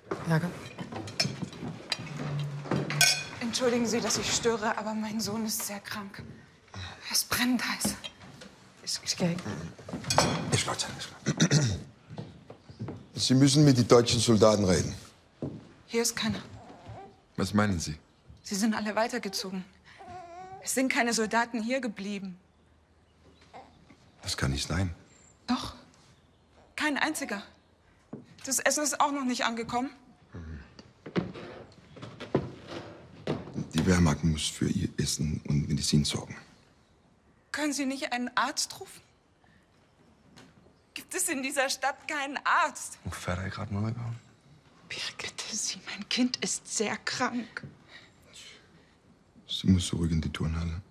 Ärger. Entschuldigen Sie, dass ich störe, aber mein Sohn ist sehr krank. Er ist brennend heiß. Ich gehe. Ist gut, ist gut. Sie müssen mit den deutschen Soldaten reden. Hier ist keiner. Was meinen Sie? Sie sind alle weitergezogen. Es sind keine Soldaten hier geblieben. Das kann nicht sein. Doch. Kein einziger. Das Essen ist auch noch nicht angekommen. Die Wehrmacht muss für ihr Essen und Medizin sorgen. Können Sie nicht einen Arzt rufen? Gibt es in dieser Stadt keinen Arzt? Hoe ver hij gaat, Monica? Bitte Sie, mein Kind ist sehr krank. Sie muss zurück in die Turnhalle.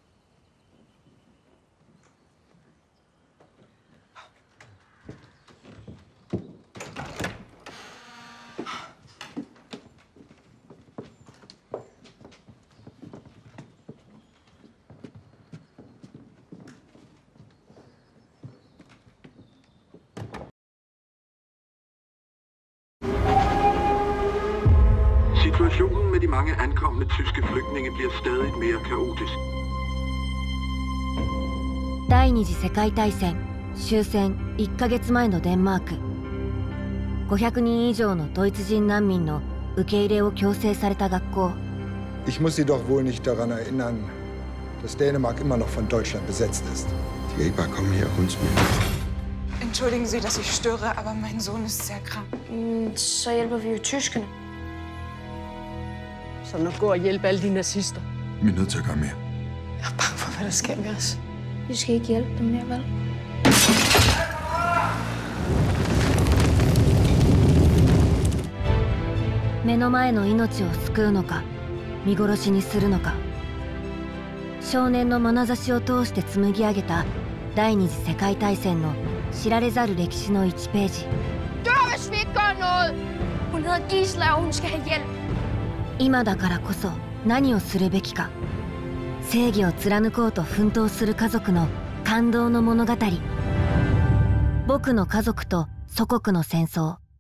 Situationen med de mange ankomne tyske flygtninge bliver stadig mere kaotisk. 第二次世界大戦終戦1ヶ月前のデンマーク。500人以上のドイツ人難民の受け入れを強制された学校。 Ich muss Sie doch wohl nicht daran erinnern, dass Dänemark immer noch von Deutschland besetzt ist. Die Jäger kommen her uns mit. Entschuldigen Sie, dass ich störe, aber mein Sohn ist sehr krank. Så hjælper vi jo tyskerne. Som at gå og hjælpe alle de nazister. Vi er nødt til at gøre mere. Jeg er bange for, hvad der sker med os. Vi skal ikke hjælpe dem mere, vel? 目の前の命を救うのか見殺しにするのか。少年の眼差しを通して紡ぎ上げた第二次世界大戦の知られざる歴史の1ページ。 Dør, hvis vi ikke gør noget! Hun hedder Gisela, og hun skal have hjælp. 今だからこそ何をするべきか。正義を貫こうと奮闘する家族の感動の物語。僕の家族と祖国の戦争。